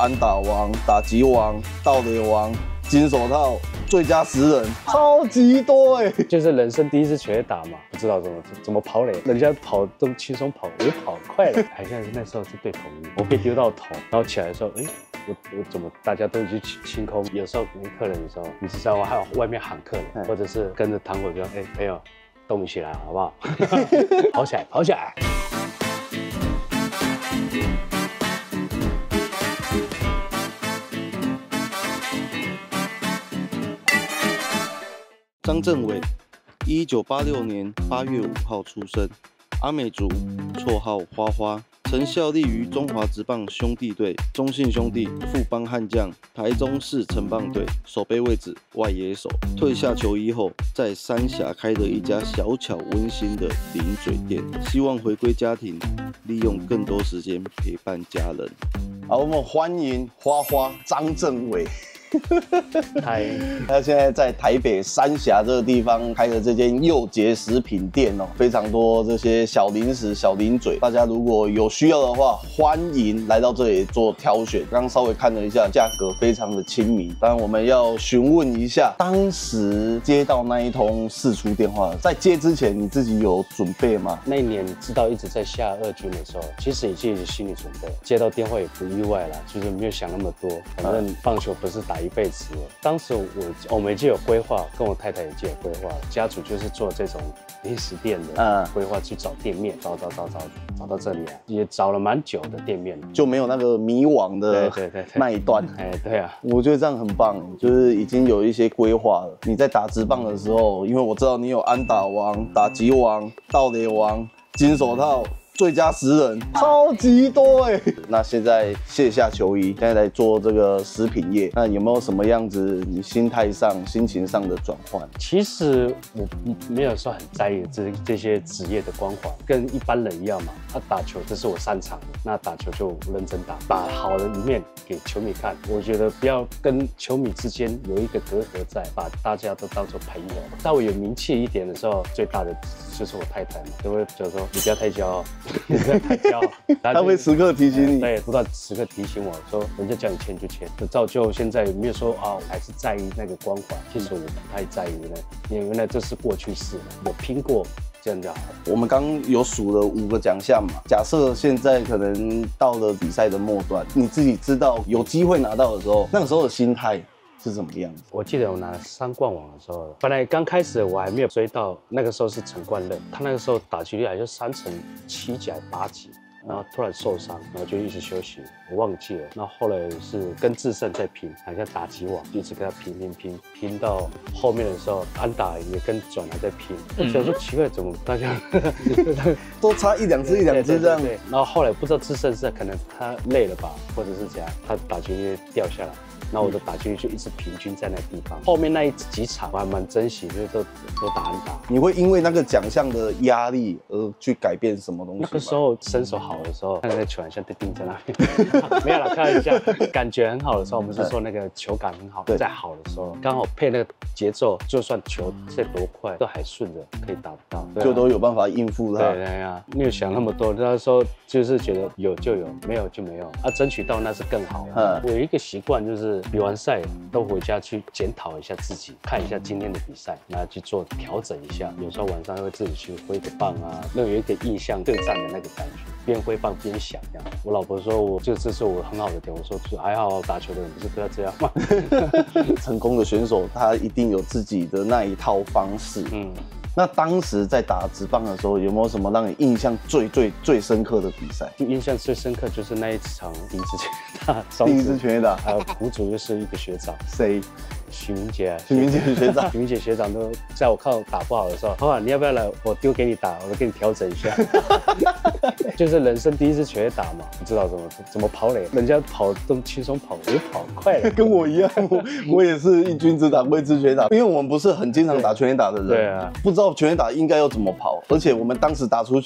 安打王、打击王、盗垒王、金手套、最佳10人，超级多哎！ 就是人生第一次全垒打嘛，不知道怎么跑垒，人家跑都轻松跑，我跑快了。好像那时候是对统一，我被丢到头，然后起来的时候，我怎么大家都已经清空？有时候没客人的时候，你知道吗？还有外面喊客人，或者是跟着糖果说，朋友，动起来好不好？跑起来，跑起来！ 张正伟，1986年8月5号出生，阿美族，绰号花花。曾效力于中华职棒兄弟队、中信兄弟、富邦悍将、台中市城棒队，守备位置外野手。退下球衣后，在三峡开了一家小巧温馨的零嘴店，希望回归家庭，利用更多时间陪伴家人。好，我们欢迎花花张正伟。 嗨， 他现在在台北三峡这个地方开的这间佑杰食品店哦，非常多这些小零食、小零嘴，大家如果有需要的话，欢迎来到这里做挑选。刚刚稍微看了一下，价格非常的亲民。当然，我们要询问一下，当时接到那一通释出电话，在接之前你自己有准备吗？ 那一年知道一直在下二军的时候，其实已经有心理准备，接到电话也不意外啦，就是没有想那么多，反正棒球不是打一辈子了。当时我们已经有规划，跟我太太也已经有规划，家族就是做这种零食店的规划，去找店面，找到这里来，也找了蛮久的店面， 就没有那个迷惘的卖断。 对啊， 我觉得这样很棒，就是已经有一些规划了。你在打职棒的时候，因为我知道你有安打王、打击王、盗垒王、金手套。最佳10人，超级多哎！那现在卸下球衣，现在来做这个食品业，那有没有什么样子你心态上、心情上的转换？ 其实我没有说很在意这些职业的光环，跟一般人一样嘛。打球这是我擅长的，那打球就认真打，把好的一面给球迷看。我觉得不要跟球迷之间有一个隔阂在，把大家都当作朋友。到我有名气一点的时候，最大的就是我太太嘛，都会就说你不要太骄傲。你不要太骄傲， 他会时刻提醒你， 对，不断时刻提醒我说，人家叫你签就签，就造就现在没有说啊，我还是在意那个光环。其实我不太在意呢，因为原来这是过去式了，我拼过，这样就好。 我们刚有数了5个奖项嘛，假设现在可能到了比赛的末段，你自己知道有机会拿到的时候，那个时候的心态是怎么样子？ 我记得我拿3冠王的时候，本来刚开始我还没有追到，那个时候是陈冠任，他那个时候打击率还就3成7几还8几，然后突然受伤，然后就一直休息，我忘记了。那后来是跟智胜在拼，好像打击王，一直跟他拼到后面的时候，安打也跟转来在拼。我想说奇怪，怎么大家都差1、2支这样？ 对。然后后来不知道智胜是可能他累了吧，或者是怎样，他打击率掉下来。那我的打击率就一直平均在那个地方。后面那几场我还蛮珍惜，就是都打安打。 你会因为那个奖项的压力而去改变什么东西吗？ 那个时候身手好的时候，看那个球好像被钉在那边，没有啦，开玩笑。感觉很好的时候，我们是说那个球感很好。在好的时候，刚好配那个节奏，就算球再多快，都还顺着可以打得到， 就都有办法应付它。 对呀，没有想那么多。那时候就是觉得有就有，没有就没有。争取到那是更好。我有一个习惯就是。比完赛都回家去检讨一下自己，看一下今天的比赛，然后去做调整一下。有时候晚上会自己去挥个棒啊，那有一个印象对战的那个感觉，边挥棒边想这样。我老婆说这是我很好的点，我说还好打球的人不是都要这样吗？ 成功的选手他一定有自己的那一套方式。那当时在打职棒的时候，有没有什么让你印象最深刻的比赛？ 印象最深刻就是那一场第一支全垒打， 第一支全垒打， 还有苦主又是一个学长， 谁？ 许明杰学长， 许明杰学长都在我看我打不好的时候，你要不要来？我丢给你打，我给你调整一下。就是人生第一次全垒打嘛，不知道怎么跑垒，人家跑都轻松跑，我跑快了。 跟我一样，我也是一军只打过1支全垒打，因为我们不是很经常打全垒打的人， 对啊， 不知道全垒打应该要怎么跑，而且我们当时打出去。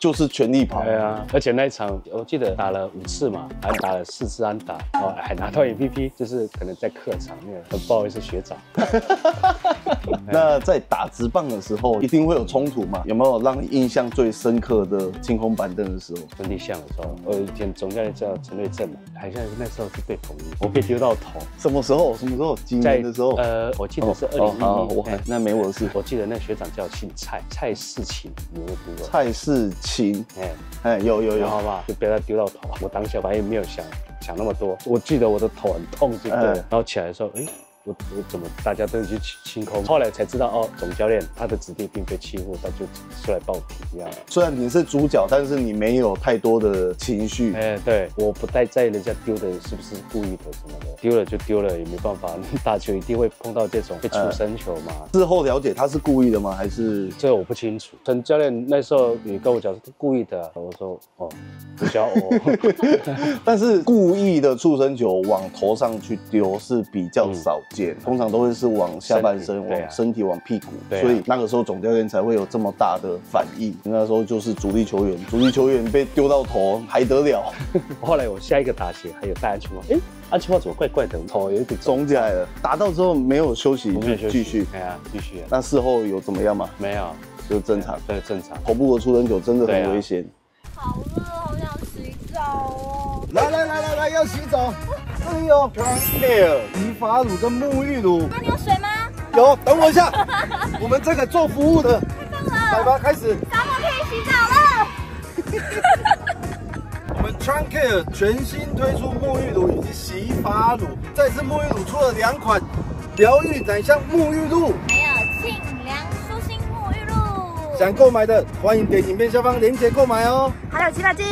就是全力跑。 对啊，而且那一场我记得打了5次嘛，还打了4支安打，哦，还拿到 MVP， 就是可能在客场那个，很不好意思学长。 那在打职棒的时候，一定会有冲突嘛？有没有让你印象最深刻的清空板凳的时候？ 兄弟象的时候，我以前总教练叫陈瑞正嘛，好像那时候是被统一，我被丢到头。 什么时候？什么时候？几年的时候？ 我记得是2011年。 那没我的事。 我记得那学长叫姓蔡世勤，你有没有听过？ 蔡世勤，有， 好不好？就被他丢到头，我当下反正没有想那么多，我记得我的头很痛，就对了。然后起来的时候，我怎么大家都去清空？后来才知道哦，总教练他的子弟兵被欺负，他就出来报警这样。 虽然你是主角，但是你没有太多的情绪。 对，我不太在意人家丢的是不是故意的什么的，丢了就丢了，也没办法。打球一定会碰到这种被触身球嘛。 事后了解他是故意的吗？还是这我不清楚。陈教练那时候你跟我讲是故意的，我说哦，不叫哦。 但是故意的触身球往头上去丢是比较少。通常都会是往下半身、往身体、往屁股，所以那个时候总教练才会有这么大的反应。那时候就是主力球员被丢到头还得了。 后来我下一个打鞋还有戴安全帽，安全帽怎么怪怪的？头有一点肿起来了。打到之后没有休息，继续。 继续。 那事后有怎么样吗？ 没有， 就正常。 对，正常。 头部的触身球真的很危险。 好热，好想洗澡哦。 来，要洗澡。这里有 Truncare 洗发乳跟沐浴乳。 那你有水吗？ 有，等我一下。我们这个做服务的。 太棒了！ 来吧，开始。 沙漠可以洗澡了。 我们 Truncare 全新推出沐浴乳以及洗发乳，这次沐浴乳出了2款，疗愈奶香沐浴露， 还有沁凉舒心沐浴露。 想购买的欢迎点影片下方链接购买哦。 还有洗发精，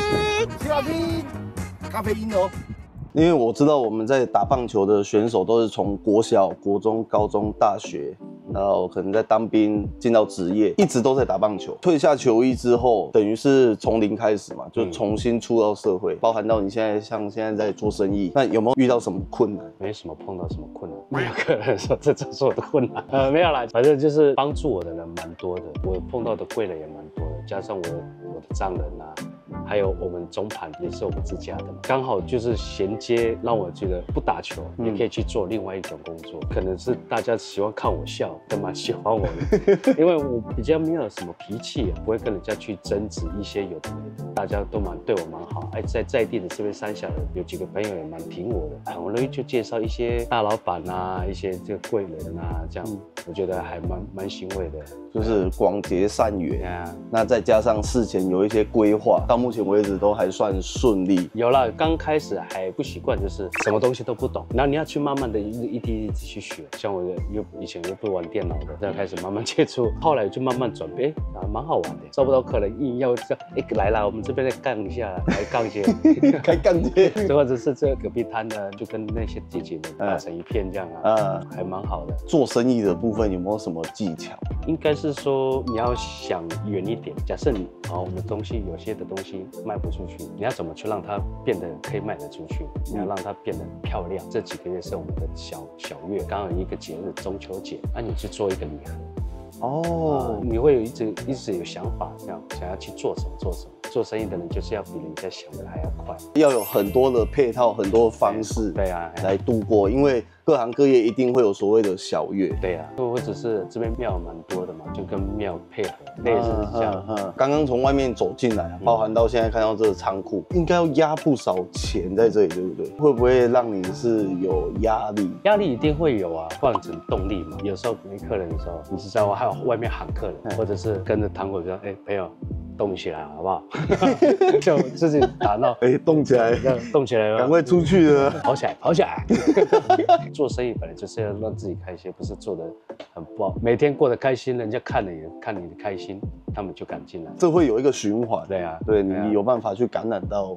咖啡因哦。因为我知道我们在打棒球的选手都是从国小、国中、高中、大学，然后可能在当兵进到职业，一直都在打棒球。退下球衣之后，等于是从零开始嘛，就重新出到社会，包含到你现在在做生意，那有没有遇到什么困难？ 没什么碰到什么困难，没有个人说这就是我的困难。没有啦，反正就是帮助我的人蛮多的，我碰到的贵人也蛮多的，加上我的丈人啊。还有我们中盘也是我们自家的嘛，刚好就是衔接，让我觉得不打球也可以去做另外一种工作。可能是大家喜欢看我笑，都蛮喜欢我的，因为我比较没有什么脾气，不会跟人家去争执一些有的没的，大家都对我蛮好。在地的这边三峡的有几个朋友也蛮挺我的，很容易就介绍一些大老板啊，一些这个贵人啊，这样我觉得还蛮欣慰的。 就是广结善缘，那再加上事前有一些规划，到目前为止都还算顺利。 有了，刚开始还不习惯，就是什么东西都不懂，然后你要去慢慢的一滴去学。像我以前又不玩电脑的，这样开始慢慢接触，后来就慢慢转变，蛮好玩的。招不到客人，硬要叫来啦，我们这边来杠一下，来杠一些， 开杠街， 或者是这隔壁摊的，就跟那些姐姐们打成一片这样啊，还蛮好的。 做生意的部分有没有什么技巧？ 应该是说你要想远一点。假设我们东西有些的东西卖不出去，你要怎么去让它变得可以卖得出去？你要让它变得漂亮。这几个月是我们的小月，刚好有一个节日中秋节，你去做一个礼盒。你会一直有想法，这样想要去做什么。做生意的人就是要比人家想的还要快， 要有很多的配套，很多的方式， 对啊， 来度过。因为各行各业一定会有所谓的小月， 对啊，或者是这边庙蛮多的嘛，就跟庙配合，类似这样。 刚刚从外面走进来，包含到现在看到这个仓库，应该要压不少钱在这里，对不对？会不会让你是有压力？ 压力一定会有啊，换成动力嘛。有时候没客人的时候，你知道还有外面喊客人，或者是跟着堂口说，朋友。动起来好不好？就自己打闹， 动起来， 动起来， 赶快出去了， 跑起来！做生意本来就是要让自己开心，不是做的很不好。每天过得开心，人家看你的开心，他们就敢进来。 这会有一个循环， 对啊， 对你有办法去感染到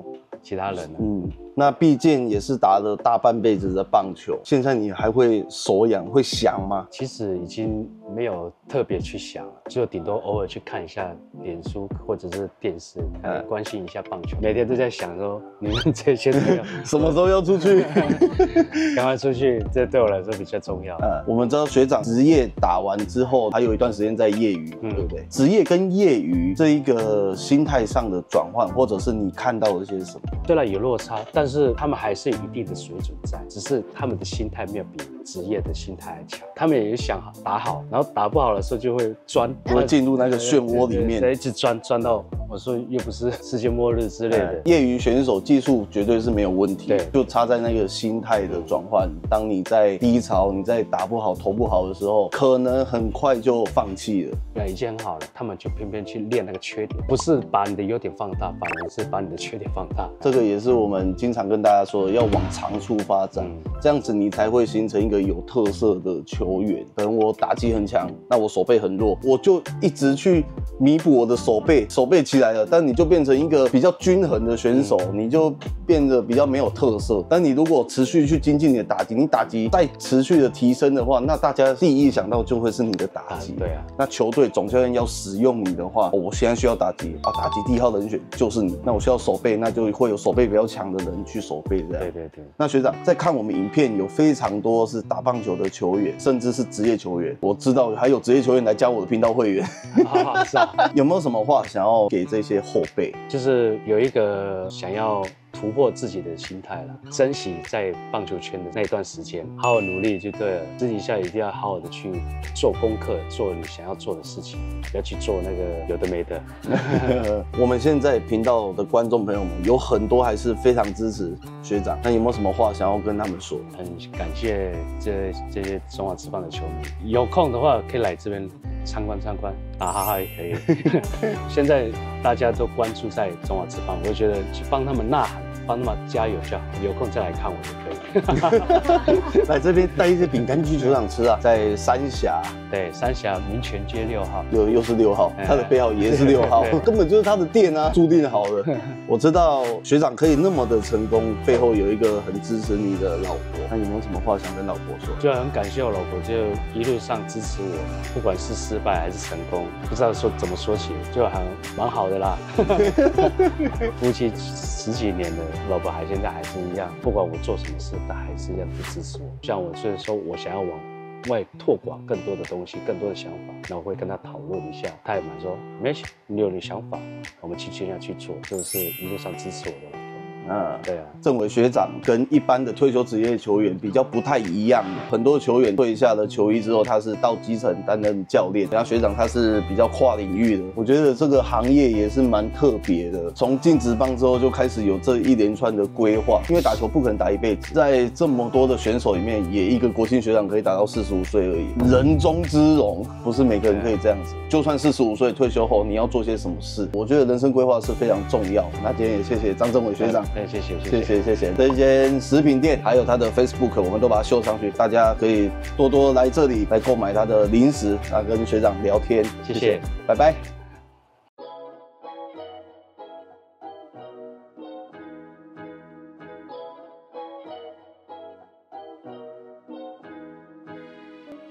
其他人了。 那毕竟也是打了大半辈子的棒球，现在你还会手痒，会想吗？ 其实已经没有特别去想了，就顶多偶尔去看一下脸书或者是电视，关心一下棒球。每天都在想说，你们这些朋友什么时候要出去？ 赶快出去，这对我来说比较重要。 我们知道学长职业打完之后，还有一段时间在业余，对不对？职业跟业余这一个心态上的转换，或者是你看到了些什么？ 虽然有落差，但是他们还是有一定的水准在，只是他们的心态没有比职业的心态还强。他们也想打好，然后打不好的时候就会钻， 会进入那个漩涡里面， 一直钻到我说又不是世界末日之类的。 业余选手技术绝对是没有问题，就差在那个心态的转换。当你在低潮、你在打不好、投不好的时候，可能很快就放弃了。 对，已经很好了，他们就偏偏去练那个缺点，不是把你的优点放大，反而是把你的缺点放大。 这个也是我们经常跟大家说，要往长处发展，这样子你才会形成一个有特色的球员。可能我打击很强，那我手背很弱，我就一直去弥补我的手背起来了，但你就变成一个比较均衡的选手，你就变得比较没有特色。但你如果持续去精进你的打击，你打击再持续的提升的话，那大家第一想到就会是你的打击。 对啊， 那球队总教练要使用你的话，我现在需要打击啊，打击第一号人选就是你。那我需要手背，那就会有手背比较强的人去守备这样。 对。 那学长在看我们影片，有非常多是打棒球的球员，甚至是职业球员。我知道还有职业球员来加我的频道会员。 是啊。 有没有什么话想要给这些后辈？ 就是有一个想要突破自己的心态了，珍惜在棒球圈的那段时间，好好努力就对了。私底下一定要好好的去做功课，做你想要做的事情，不要去做那个有的没的。 我们现在频道的观众朋友们有很多还是非常支持学长，那有没有什么话想要跟他们说？ 很感谢这些中华职棒的球迷，有空的话可以来这边参观，打哈哈也可以。现在大家都关注在中华职棒，我觉得去帮他们呐喊，帮他们加油就好。有空再来看我就可以。 来这边带一些饼干去球场吃啊，在三峡。 对，三峡民权街6号， 又是6号，他的背号也是6号，根本就是他的店啊，注定好了。我知道学长可以那么的成功，背后有一个很支持你的老婆。那有没有什么话想跟老婆说？ 就很感谢我老婆，就一路上支持我，不管是失败还是成功，不知道说怎么说起，就蛮好的啦。夫妻10几年了，老婆现在还是一样，不管我做什么事，她还是一样去支持我。像我所以说我想要往外拓广更多的东西，更多的想法，那我会跟他讨论一下，他也蛮说没事，你有你想法，我们尽量去做，这个是一路上支持我的。对啊，政委学长跟一般的退休职业球员比较不太一样，很多球员退下了球衣之后，他是到基层担任教练，然后学长他是比较跨领域的。我觉得这个行业也是蛮特别的，从进职棒之后就开始有这一连串的规划，因为打球不可能打一辈子，在这么多的选手里面，也一个国庆学长可以打到45岁而已，人中之龙，不是每个人可以这样子。就算45岁退休后，你要做些什么事，我觉得人生规划是非常重要。那今天也谢谢张政委学长。 谢谢。 这一间食品店还有他的 Facebook， 我们都把它秀上去，大家可以多多来这里来购买他的零食，跟学长聊天。 谢谢， 拜拜。